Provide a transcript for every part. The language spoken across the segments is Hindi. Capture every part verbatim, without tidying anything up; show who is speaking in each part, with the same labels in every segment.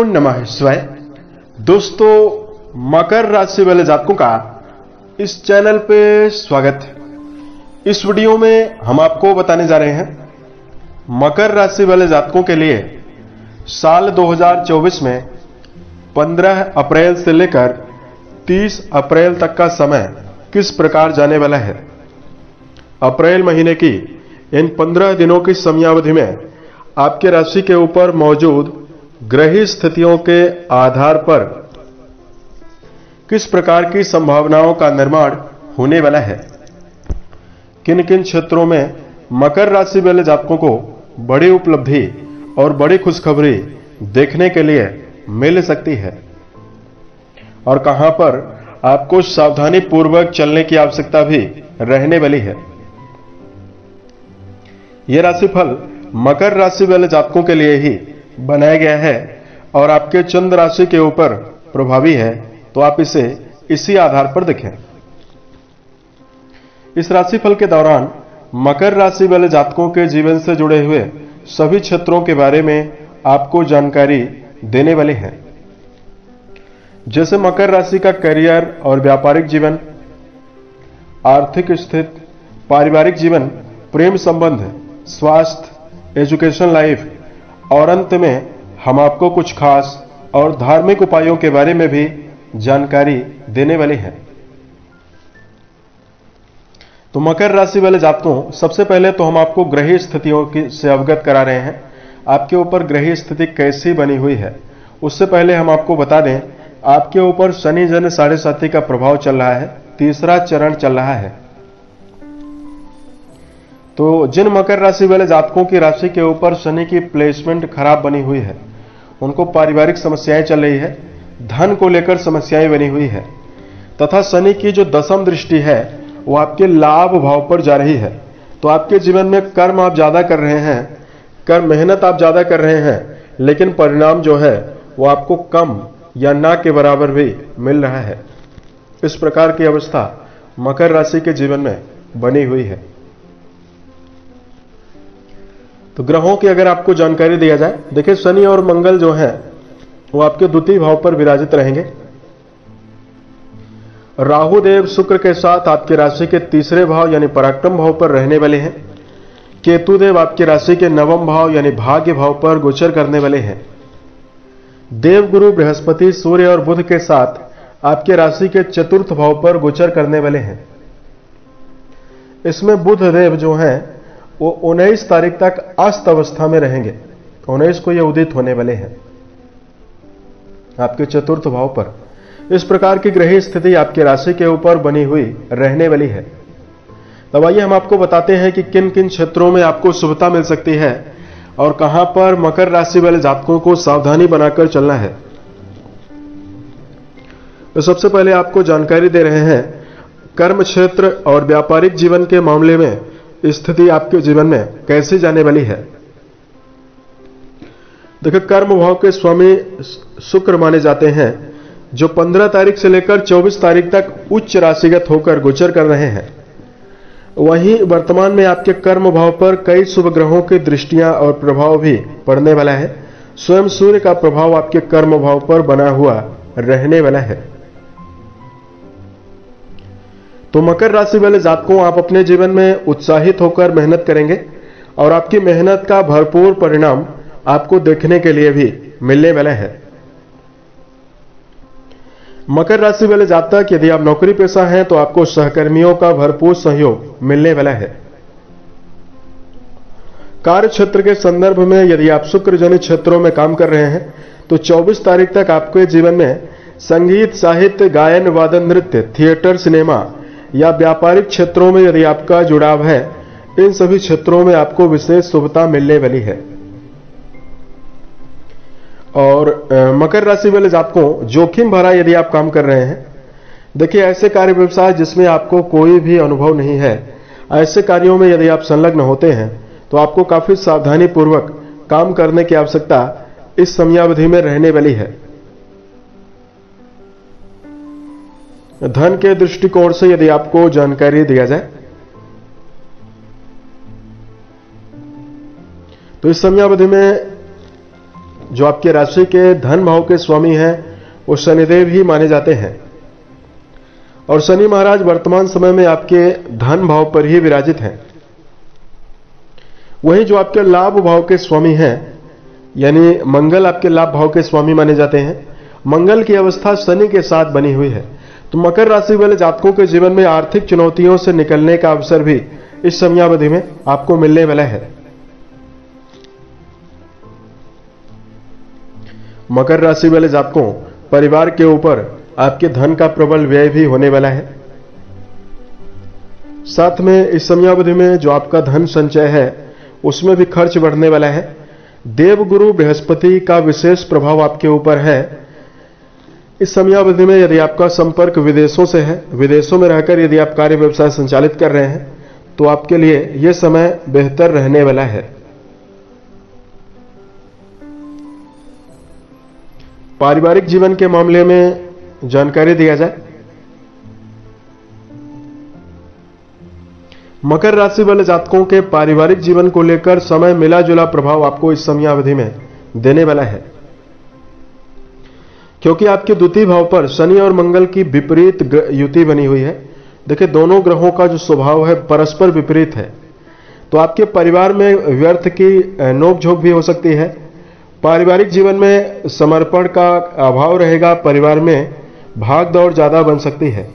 Speaker 1: नमः शिवाय। दोस्तों, मकर राशि वाले जातकों का इस चैनल पे स्वागत है। इस वीडियो में हम आपको बताने जा रहे हैं मकर राशि वाले जातकों के लिए साल दो हज़ार चौबीस में पंद्रह अप्रैल से लेकर तीस अप्रैल तक का समय किस प्रकार जाने वाला है। अप्रैल महीने की इन पंद्रह दिनों की समयावधि में आपके राशि के ऊपर मौजूद ग्रही स्थितियों के आधार पर किस प्रकार की संभावनाओं का निर्माण होने वाला है। किन किन क्षेत्रों में मकर राशि वाले जातकों को बड़ी उपलब्धि और बड़ी खुशखबरी देखने के लिए मिल सकती है और कहां पर आपको सावधानी पूर्वक चलने की आवश्यकता भी रहने वाली है। यह राशिफल मकर राशि वाले जातकों के लिए ही बनाया गया है और आपके चंद्र राशि के ऊपर प्रभावी है, तो आप इसे इसी आधार पर देखें। इस राशिफल के दौरान मकर राशि वाले जातकों के जीवन से जुड़े हुए सभी क्षेत्रों के बारे में आपको जानकारी देने वाले हैं, जैसे मकर राशि का करियर और व्यापारिक जीवन, आर्थिक स्थिति, पारिवारिक जीवन, प्रेम संबंध, स्वास्थ्य, एजुकेशन लाइफ और अंत में हम आपको कुछ खास और धार्मिक उपायों के बारे में भी जानकारी देने वाले हैं। तो मकर राशि वाले जातकों, सबसे पहले तो हम आपको ग्रही स्थितियों की से अवगत करा रहे हैं। आपके ऊपर ग्रही स्थिति कैसी बनी हुई है, उससे पहले हम आपको बता दें, आपके ऊपर शनि जन साढ़े साथी का प्रभाव चल रहा है, तीसरा चरण चल रहा है। तो जिन मकर राशि वाले जातकों की राशि के ऊपर शनि की प्लेसमेंट खराब बनी हुई है, उनको पारिवारिक समस्याएं चल रही है, धन को लेकर समस्याएं बनी हुई है, तथा शनि की जो दसम दृष्टि है वो आपके लाभ भाव पर जा रही है। तो आपके जीवन में कर्म आप ज्यादा कर रहे हैं, कर्म मेहनत आप ज्यादा कर रहे हैं, लेकिन परिणाम जो है वो आपको कम या ना के बराबर भी मिल रहा है। इस प्रकार की अवस्था मकर राशि के जीवन में बनी हुई है। तो ग्रहों की अगर आपको जानकारी दिया जाए, देखिए शनि और मंगल जो हैं वो आपके द्वितीय भाव पर विराजित रहेंगे। राहु देव शुक्र के साथ आपकी राशि के तीसरे भाव यानी पराक्रम भाव पर रहने वाले हैं। केतु देव आपकी राशि के नवम भाव यानी भाग्य भाव पर गोचर करने वाले हैं। देवगुरु बृहस्पति सूर्य और बुध के साथ आपके राशि के चतुर्थ भाव पर गोचर करने वाले हैं। इसमें बुध देव जो हैं वो उन्नीस तारीख तक अस्त अवस्था में रहेंगे। उन्नीस को ये उदित होने वाले हैं आपके चतुर्थ भाव पर। इस प्रकार की ग्रही स्थिति आपकी राशि के ऊपर बनी हुई रहने वाली है। तब आइए हम आपको बताते हैं कि किन किन क्षेत्रों में आपको शुभता मिल सकती है और कहां पर मकर राशि वाले जातकों को सावधानी बनाकर चलना है। तो सबसे पहले आपको जानकारी दे रहे हैं कर्म क्षेत्र और व्यापारिक जीवन के मामले में स्थिति आपके जीवन में कैसे जाने वाली है। देखिए, कर्म भाव के स्वामी शुक्र माने जाते हैं, जो पंद्रह तारीख से लेकर चौबीस तारीख तक उच्च राशिगत होकर गोचर कर रहे हैं। वहीं वर्तमान में आपके कर्म भाव पर कई शुभ ग्रहों की दृष्टियां और प्रभाव भी पड़ने वाला है। स्वयं सूर्य का प्रभाव आपके कर्म भाव पर बना हुआ रहने वाला है। तो मकर राशि वाले जातकों, आप अपने जीवन में उत्साहित होकर मेहनत करेंगे और आपकी मेहनत का भरपूर परिणाम आपको देखने के लिए भी मिलने वाला है। मकर राशि वाले जातक, यदि आप नौकरी पेशा हैं तो आपको सहकर्मियों का भरपूर सहयोग मिलने वाला है। कार्य क्षेत्र के संदर्भ में यदि आप शुक्र जनित क्षेत्रों में काम कर रहे हैं तो चौबीस तारीख तक आपके जीवन में संगीत, साहित्य, गायन, वादन, नृत्य, थिएटर, सिनेमा या व्यापारिक क्षेत्रों में यदि आपका जुड़ाव है, इन सभी क्षेत्रों में आपको विशेष शुभता मिलने वाली है। और मकर राशि वाले जातकों, जोखिम भरा यदि आप काम कर रहे हैं, देखिए ऐसे कार्य व्यवसाय जिसमें आपको कोई भी अनुभव नहीं है, ऐसे कार्यों में यदि आप संलग्न होते हैं तो आपको काफी सावधानी पूर्वक काम करने की आवश्यकता इस समयावधि में रहने वाली है। धन के दृष्टिकोण से यदि आपको जानकारी दिया जाए तो इस समयावधि में जो आपके राशि के धन भाव के स्वामी हैं वो शनिदेव ही माने जाते हैं और शनि महाराज वर्तमान समय में आपके धन भाव पर ही विराजित हैं। वहीं जो आपके लाभ भाव के स्वामी हैं यानी मंगल आपके लाभ भाव के स्वामी माने जाते हैं। मंगल की अवस्था शनि के साथ बनी हुई है, तो मकर राशि वाले जातकों के जीवन में आर्थिक चुनौतियों से निकलने का अवसर भी इस समयावधि में आपको मिलने वाला है। मकर राशि वाले जातकों परिवार के ऊपर आपके धन का प्रबल व्यय भी होने वाला है। साथ में इस समयावधि में जो आपका धन संचय है उसमें भी खर्च बढ़ने वाला है। देवगुरु बृहस्पति का विशेष प्रभाव आपके ऊपर है। इस समयावधि में यदि आपका संपर्क विदेशों से है, विदेशों में रहकर यदि आप कार्य व्यवसाय संचालित कर रहे हैं तो आपके लिए यह समय बेहतर रहने वाला है। पारिवारिक जीवन के मामले में जानकारी दिया जाए। मकर राशि वाले जातकों के पारिवारिक जीवन को लेकर समय मिला जुला प्रभाव आपको इस समयावधि में देने वाला है, क्योंकि आपके द्वितीय भाव पर शनि और मंगल की विपरीत युति बनी हुई है। देखिए दोनों ग्रहों का जो स्वभाव है परस्पर विपरीत है, तो आपके परिवार में व्यर्थ की नोकझोंक भी हो सकती है। पारिवारिक जीवन में समर्पण का अभाव रहेगा, परिवार में भाग दौड़ ज्यादा बन सकती है।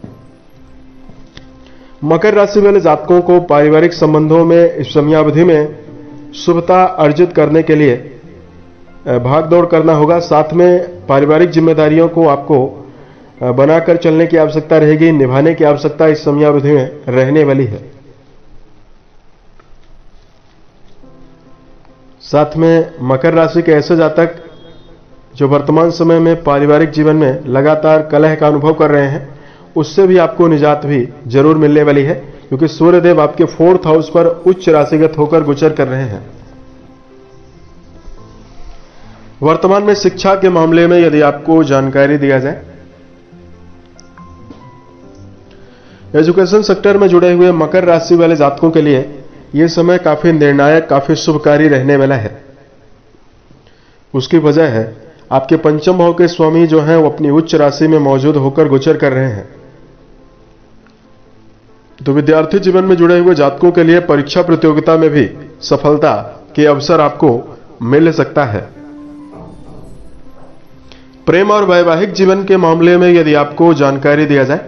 Speaker 1: मकर राशि वाले जातकों को पारिवारिक संबंधों में इस समयावधि में शुभता अर्जित करने के लिए भाग दौड़ करना होगा। साथ में पारिवारिक जिम्मेदारियों को आपको बनाकर चलने की आवश्यकता रहेगी, निभाने की आवश्यकता इस समयावधि में रहने वाली है। साथ में मकर राशि के ऐसे जातक जो वर्तमान समय में पारिवारिक जीवन में लगातार कलह का अनुभव कर रहे हैं उससे भी आपको निजात भी जरूर मिलने वाली है, क्योंकि सूर्यदेव आपके फोर्थ हाउस पर उच्च राशिगत होकर गोचर कर रहे हैं। वर्तमान में शिक्षा के मामले में यदि आपको जानकारी दिया जाए, एजुकेशन सेक्टर में जुड़े हुए मकर राशि वाले जातकों के लिए यह समय काफी निर्णायक, काफी शुभकारी रहने वाला है। उसकी वजह है आपके पंचम भाव के स्वामी जो हैं वो अपनी उच्च राशि में मौजूद होकर गोचर कर रहे हैं। तो विद्यार्थी जीवन में जुड़े हुए जातकों के लिए परीक्षा प्रतियोगिता में भी सफलता के अवसर आपको मिल सकता है। प्रेम और वैवाहिक जीवन के मामले में यदि आपको जानकारी दिया जाए,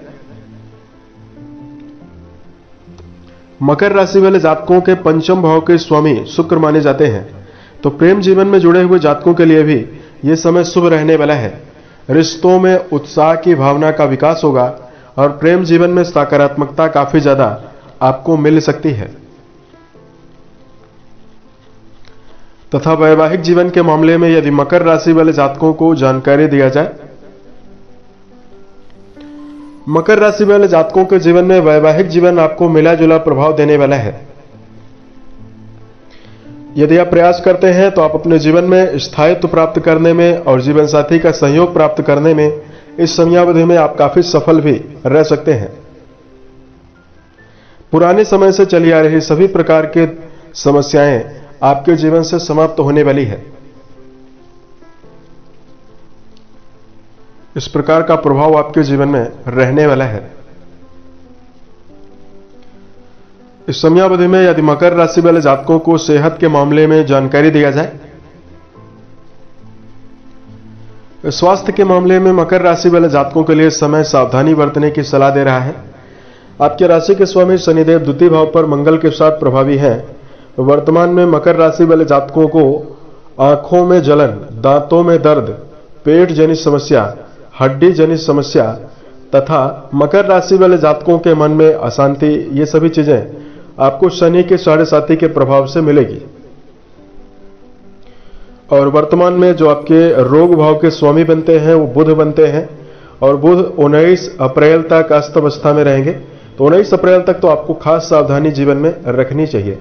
Speaker 1: मकर राशि वाले जातकों के पंचम भाव के स्वामी शुक्र माने जाते हैं, तो प्रेम जीवन में जुड़े हुए जातकों के लिए भी यह समय शुभ रहने वाला है। रिश्तों में उत्साह की भावना का विकास होगा और प्रेम जीवन में सकारात्मकता काफी ज्यादा आपको मिल सकती है। तथा वैवाहिक जीवन के मामले में यदि मकर राशि वाले जातकों को जानकारी दिया जाए, मकर राशि वाले जातकों के जीवन में वैवाहिक जीवन आपको मिला जुला प्रभाव देने वाला है। यदि आप प्रयास करते हैं तो आप अपने जीवन में स्थायित्व प्राप्त करने में और जीवन साथी का सहयोग प्राप्त करने में इस समयावधि में आप काफी सफल भी रह सकते हैं। पुराने समय से चली आ रही सभी प्रकार के समस्याएं आपके जीवन से समाप्त होने वाली है। इस प्रकार का प्रभाव आपके जीवन में रहने वाला है। इस समयावधि में यदि मकर राशि वाले जातकों को सेहत के मामले में जानकारी दिया जाए, स्वास्थ्य के मामले में मकर राशि वाले जातकों के लिए समय सावधानी बरतने की सलाह दे रहा है। आपके राशि के स्वामी शनिदेव द्वितीय भाव पर मंगल के साथ प्रभावी हैं। वर्तमान में मकर राशि वाले जातकों को आंखों में जलन, दांतों में दर्द, पेट जनित समस्या, हड्डी जनित समस्या तथा मकर राशि वाले जातकों के मन में अशांति, ये सभी चीजें आपको शनि के साढ़े साथी के प्रभाव से मिलेगी। और वर्तमान में जो आपके रोग भाव के स्वामी बनते हैं वो बुध बनते हैं और बुध उन्नीस अप्रैल तक अस्त अवस्था में रहेंगे। तो उन्नीस अप्रैल तक तो आपको खास सावधानी जीवन में रखनी चाहिए।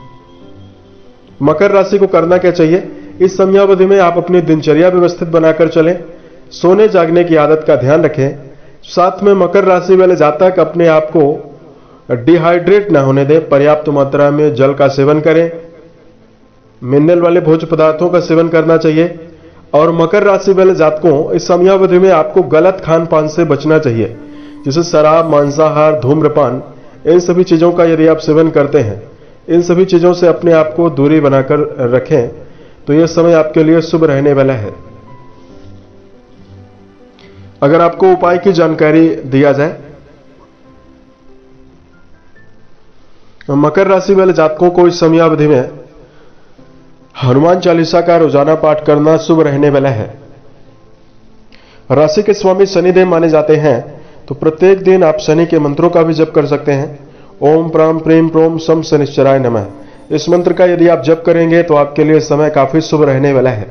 Speaker 1: मकर राशि को करना क्या चाहिए? इस समयावधि में आप अपनी दिनचर्या व्यवस्थित बनाकर चलें, सोने जागने की आदत का ध्यान रखें। साथ में मकर राशि वाले जातक अपने आप को डिहाइड्रेट न होने दें, पर्याप्त मात्रा में जल का सेवन करें। मिनरल वाले भोज्य पदार्थों का सेवन करना चाहिए। और मकर राशि वाले जातकों, इस समयावधि में आपको गलत खान पान से बचना चाहिए, जैसे शराब, मांसाहार, धूम्रपान, इन सभी चीजों का यदि आप सेवन करते हैं, इन सभी चीजों से अपने आप को दूरी बनाकर रखें तो यह समय आपके लिए शुभ रहने वाला है। अगर आपको उपाय की जानकारी दिया जाए, मकर राशि वाले जातकों को इस समयावधि में हनुमान चालीसा का रोजाना पाठ करना शुभ रहने वाला है। राशि के स्वामी शनिदेव माने जाते हैं, तो प्रत्येक दिन आप शनि के मंत्रों का भी जप कर सकते हैं। ओम प्राम प्रेम प्रोम सम शनिश्चराय नमः, इस मंत्र का यदि आप जप करेंगे तो आपके लिए समय काफी शुभ रहने वाला है।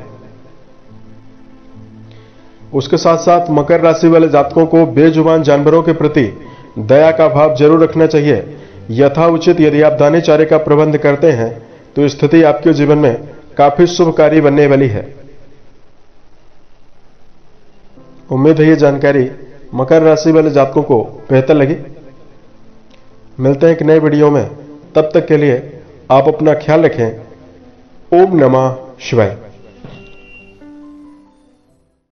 Speaker 1: उसके साथ साथ मकर राशि वाले जातकों को बेजुबान जानवरों के प्रति दया का भाव जरूर रखना चाहिए। यथा उचित यदि आप दाने चारे का प्रबंध करते हैं तो स्थिति आपके जीवन में काफी शुभकारी बनने वाली है। उम्मीद है ये जानकारी मकर राशि वाले जातकों को बेहतर लगी। मिलते हैं एक नए वीडियो में, तब तक के लिए आप अपना ख्याल रखें। ओम नमः शिवाय।